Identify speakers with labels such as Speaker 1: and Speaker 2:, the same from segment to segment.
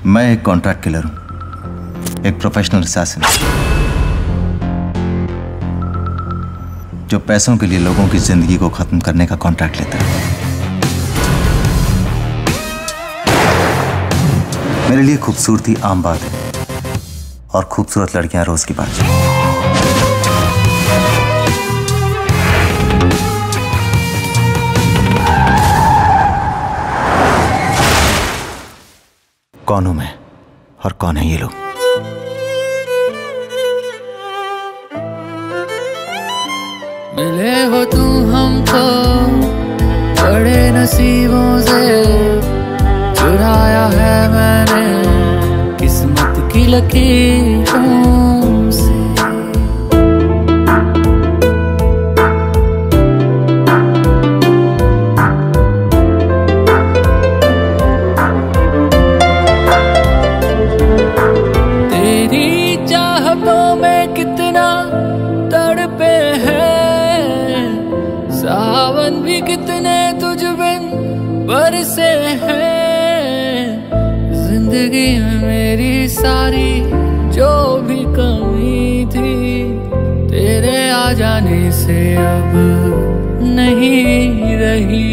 Speaker 1: मैं एक contract killer हूं, एक प्रोफेशनल असैसिन जो पैसों के लिए लोगों की जिंदगी को खत्म करने का कॉन्ट्रैक्ट लेता है। मेरे लिए खूबसूरती आम बात है और खूबसूरत लड़कियां रोज की बात है। कौन हूं मैं और कौन है ये लोग?
Speaker 2: मिले हो तुम हमको बड़े नसीबों से, चुराया है मैंने किस्मत की लकीरों से। तेरी चाहतों में कितना तड़पे हैं, सावन भी कितने तुझ बिन बरसे हैं। जिंदगी में मेरी सारी जो भी कमी थी, तेरे आ जाने से अब नहीं रही।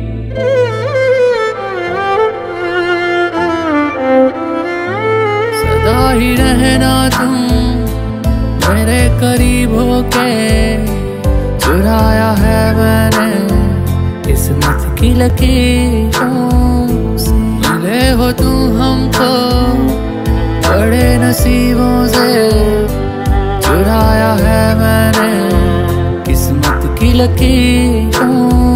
Speaker 2: सदा ही रहना तुम मेरे करीब होके, चुराया है मैंने किस्मत की लकीरों से। मिले हो तुम हमको बड़े नसीबों से, चुराया है मैंने किस्मत की लकीरों